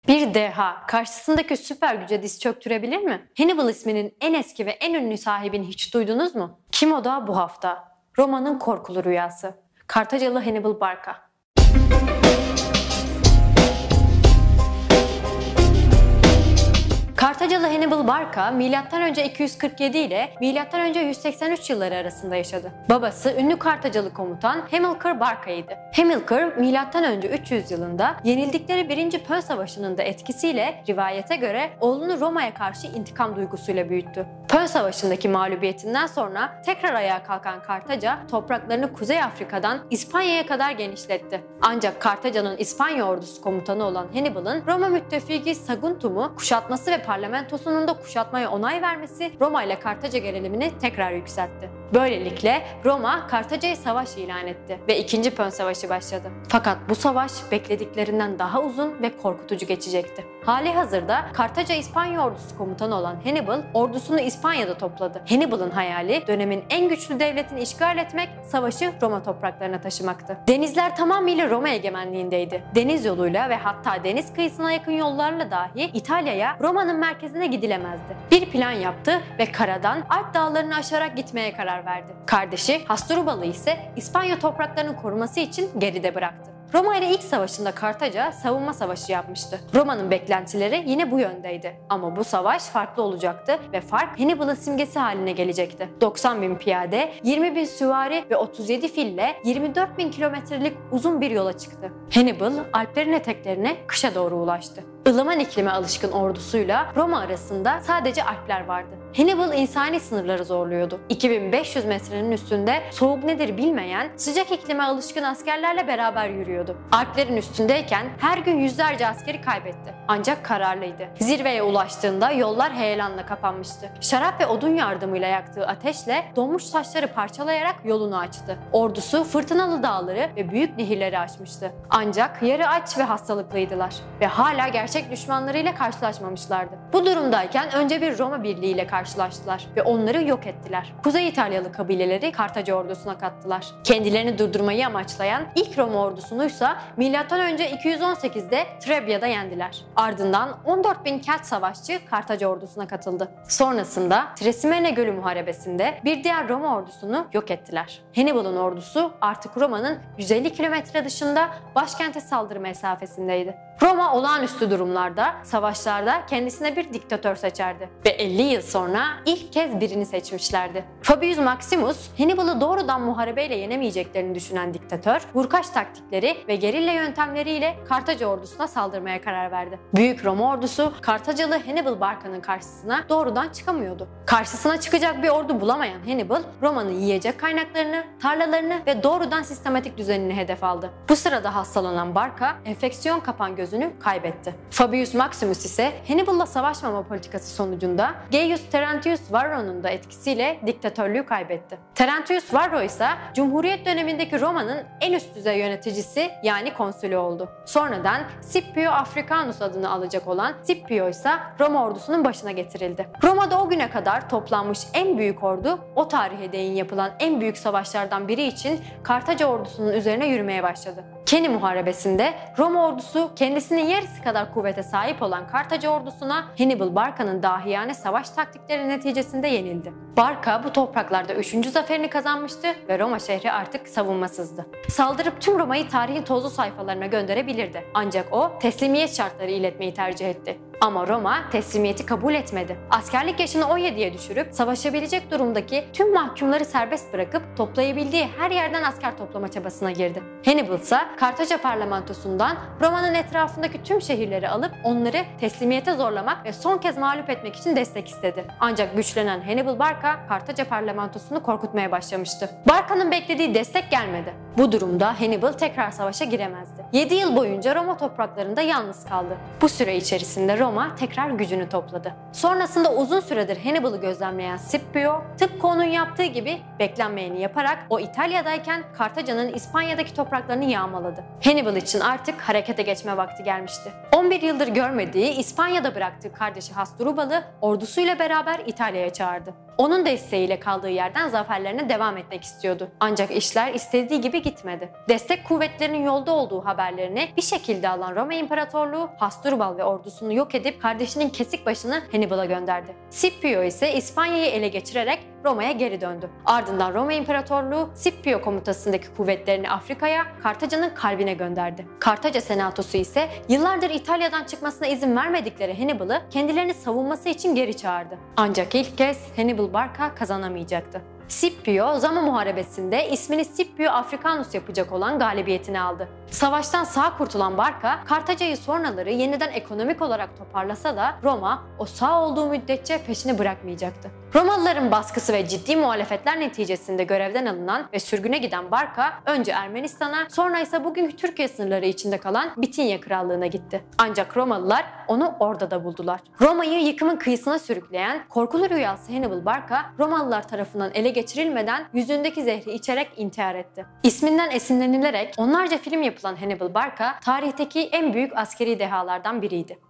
Bir deha karşısındaki süper güce diz çöktürebilir mi? Hannibal isminin en eski ve en ünlü sahibini hiç duydunuz mu? Kim o da bu hafta? Roma'nın korkulu rüyası. Kartacalı Hannibal Barca. Kartacalı Hannibal Barca M.Ö. 247 ile M.Ö. 183 yılları arasında yaşadı. Babası ünlü Kartacalı komutan Hamilcar Barca'ydı. Hamilcar M.Ö. 300 yılında yenildikleri 1. Pön Savaşı'nın da etkisiyle rivayete göre oğlunu Roma'ya karşı intikam duygusuyla büyüttü. Pön Savaşı'ndaki mağlubiyetinden sonra tekrar ayağa kalkan Kartaca topraklarını Kuzey Afrika'dan İspanya'ya kadar genişletti. Ancak Kartaca'nın İspanya ordusu komutanı olan Hannibal'ın Roma müttefiki Saguntum'u kuşatması ve parlamentosunun da kuşatmaya onay vermesi Roma ile Kartaca gerilimini tekrar yükseltti. Böylelikle Roma Kartaca'ya savaş ilan etti ve 2. Pön Savaşı başladı. Fakat bu savaş beklediklerinden daha uzun ve korkutucu geçecekti. Halihazırda Kartaca İspanya ordusu komutanı olan Hannibal ordusunu İspanya'da topladı. Hannibal'ın hayali dönemin en güçlü devletini işgal etmek, savaşı Roma topraklarına taşımaktı. Denizler tamamıyla Roma egemenliğindeydi. Deniz yoluyla ve hatta deniz kıyısına yakın yollarla dahi İtalya'ya, Roma'nın merkezine gidilemezdi. Bir plan yaptı ve karadan Alp dağlarını aşarak gitmeye karar verdi. Kardeşi Hasdrubal'ı ise İspanya topraklarını koruması için geride bıraktı. Roma ile ilk savaşında Kartaca savunma savaşı yapmıştı. Roma'nın beklentileri yine bu yöndeydi. Ama bu savaş farklı olacaktı ve fark Hannibal'ın simgesi haline gelecekti. 90.000 piyade, 20.000 süvari ve 37 fille 24.000 kilometrelik uzun bir yola çıktı. Hannibal Alplerin eteklerine kışa doğru ulaştı. Ilıman iklime alışkın ordusuyla Roma arasında sadece Alpler vardı. Hannibal insani sınırları zorluyordu. 2500 metrenin üstünde soğuk nedir bilmeyen, sıcak iklime alışkın askerlerle beraber yürüyordu. Alplerin üstündeyken her gün yüzlerce askeri kaybetti. Ancak kararlıydı. Zirveye ulaştığında yollar heyelanla kapanmıştı. Şarap ve odun yardımıyla yaktığı ateşle donmuş taşları parçalayarak yolunu açtı. Ordusu fırtınalı dağları ve büyük nehirleri aşmıştı. Ancak yarı aç ve hastalıklıydılar ve hala gerçek düşmanlarıyla karşılaşmamışlardı. Bu durumdayken önce bir Roma birliği ile karşılaştılar ve onları yok ettiler. Kuzey İtalyalı kabileleri Kartaca ordusuna kattılar. Kendilerini durdurmayı amaçlayan ilk Roma ordusunuysa M.Ö. 218'de Trebia'da yendiler. Ardından 14.000 Kelt savaşçı Kartaca ordusuna katıldı. Sonrasında Trasimene Gölü Muharebesi'nde bir diğer Roma ordusunu yok ettiler. Hannibal'ın ordusu artık Roma'nın 150 kilometre dışında başkente saldırı mesafesindeydi. Roma olağanüstü durumlarda, savaşlarda kendisine bir diktatör seçerdi ve 50 yıl sonra ilk kez birini seçmişlerdi. Fabius Maximus, Hannibal'ı doğrudan muharebeyle yenemeyeceklerini düşünen diktatör, vurkaç taktikleri ve gerilla yöntemleriyle Kartaca ordusuna saldırmaya karar verdi. Büyük Roma ordusu Kartacalı Hannibal Barca'nın karşısına doğrudan çıkamıyordu. Karşısına çıkacak bir ordu bulamayan Hannibal, Roma'nın yiyecek kaynaklarını, tarlalarını ve doğrudan sistematik düzenini hedef aldı. Bu sırada hastalanan Barca, enfeksiyon kapan gözünü kaybetti. Fabius Maximus ise Hannibal'la savaşmama politikası sonucunda Gaius Terentius Varro'nun da etkisiyle diktatörlüğü kaybetti. Terentius Varro ise Cumhuriyet dönemindeki Roma'nın en üst düzey yöneticisi yani konsülü oldu. Sonradan Scipio Africanus adını alacak olan Scipio ise Roma ordusunun başına getirildi. Roma'da o güne kadar toplanmış en büyük ordu o tarihe değin yapılan en büyük savaşlardan biri için Kartaca ordusunun üzerine yürümeye başladı. Keni Muharebesi'nde Roma ordusu kendisinin yarısı kadar kuvvete sahip olan Kartaca ordusuna Hannibal Barca'nın dahiyane savaş taktikleri neticesinde yenildi. Barca bu topraklarda 3. zaferini kazanmıştı ve Roma şehri artık savunmasızdı. Saldırıp tüm Roma'yı tarihin tozlu sayfalarına gönderebilirdi. Ancak o teslimiyet şartları iletmeyi tercih etti. Ama Roma teslimiyeti kabul etmedi. Askerlik yaşını 17'ye düşürüp savaşabilecek durumdaki tüm mahkumları serbest bırakıp toplayabildiği her yerden asker toplama çabasına girdi. Hannibal ise Kartaca parlamentosundan Roma'nın etrafındaki tüm şehirleri alıp onları teslimiyete zorlamak ve son kez mağlup etmek için destek istedi. Ancak güçlenen Hannibal Barca Kartaca parlamentosunu korkutmaya başlamıştı. Barca'nın beklediği destek gelmedi. Bu durumda Hannibal tekrar savaşa giremezdi. 7 yıl boyunca Roma topraklarında yalnız kaldı. Bu süre içerisinde Roma tekrar gücünü topladı. Sonrasında uzun süredir Hannibal'ı gözlemleyen Scipio, tıpkı onun yaptığı gibi beklenmeyeni yaparak o İtalya'dayken Kartaca'nın İspanya'daki topraklarını yağmaladı. Hannibal için artık harekete geçme vakti gelmişti. 11 yıldır görmediği İspanya'da bıraktığı kardeşi Hasdrubal'ı ordusuyla beraber İtalya'ya çağırdı. Onun desteğiyle kaldığı yerden zaferlerine devam etmek istiyordu. Ancak işler istediği gibi gitmedi. Destek kuvvetlerinin yolda olduğu haberlerini bir şekilde alan Roma İmparatorluğu Hasdrubal ve ordusunu yok edip kardeşinin kesik başını Hannibal'a gönderdi. Scipio ise İspanya'yı ele geçirerek Roma'ya geri döndü. Ardından Roma İmparatorluğu Scipio komutasındaki kuvvetlerini Afrika'ya, Kartaca'nın kalbine gönderdi. Kartaca senatosu ise yıllardır İtalya'dan çıkmasına izin vermedikleri Hannibal'ı kendilerini savunması için geri çağırdı. Ancak ilk kez Hannibal Barca kazanamayacaktı. Scipio, Zama Muharebesi'nde ismini Scipio Africanus yapacak olan galibiyetini aldı. Savaştan sağ kurtulan Barca, Kartaca'yı sonraları yeniden ekonomik olarak toparlasa da Roma, o sağ olduğu müddetçe peşini bırakmayacaktı. Romalıların baskısı ve ciddi muhalefetler neticesinde görevden alınan ve sürgüne giden Barca, önce Ermenistan'a, sonra ise bugünkü Türkiye sınırları içinde kalan Bitinya Krallığı'na gitti. Ancak Romalılar onu orada da buldular. Roma'yı yıkımın kıyısına sürükleyen korkulu rüyası Hannibal Barca, Romalılar tarafından ele geçirilmeden yüzündeki zehri içerek intihar etti. İsminden esinlenilerek onlarca film yapılan Hannibal Barca, tarihteki en büyük askeri dehalardan biriydi.